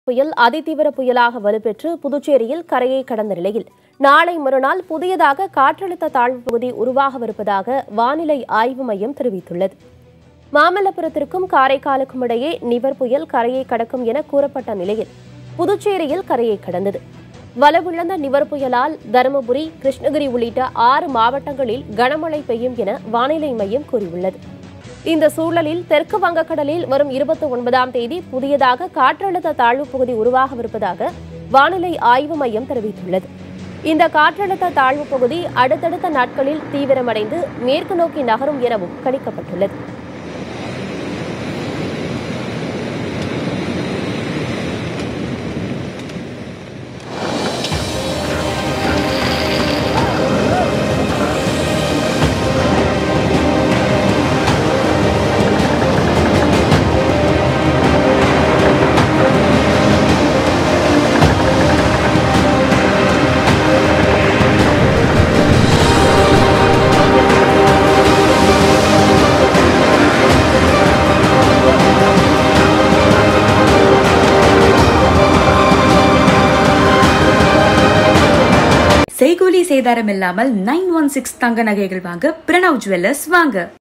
புயல் அதிதீவிர புயலாக வலுப்பெற்று புதுச்சேரியில் கரையை கடந்த நிலையில் நாளை மறுநாள் புதியதாக காற்றழுத்த தாழ்வு பகுதி உருவாகவிருப்பதாக வானிலை ஆய்வு மையம் தெரிவித்துள்ளது. மாமல்லபுரத்திற்கும் காரைக்காலுக்கும் இடையே நிவர் புயல் கரையை கடக்கும் என கூறப்பட்ட நிலையில் புதுச்சேரியில் கரையை கடந்தது. வலுவிழந்த நிவர் புயலால் தருமபுரி, கிருஷ்ணகிரி உள்ளிட்ட 6 மாவட்டங்களில் கனமழை பெய்யும் என வானிலை மையம் கூறியுள்ளது. இந்த சூழலில் தெற்கு வங்கக்கடலில் வரும் 29ஆம் தேதி புதியதாக காற்றழுத்த தாழ்வு பகுதி உருவாகவிருப்பதாக வானிலை ஆய்வு மையம் தெரிவித்துள்ளது. இந்த காற்றழுத்த தாழ்வு பகுதி அடுத்தடுத்த நாட்களில் தீவிரமடைந்து மேற்கு நோக்கி நகரும் எனவும் கணிக்கப்பட்டுள்ளது. செய்கூலி சேதாரம் இல்லாமல் 916 தங்க நகைகள் வாங்க பிரணவ் ஜுவல்லர்ஸ் வாங்க.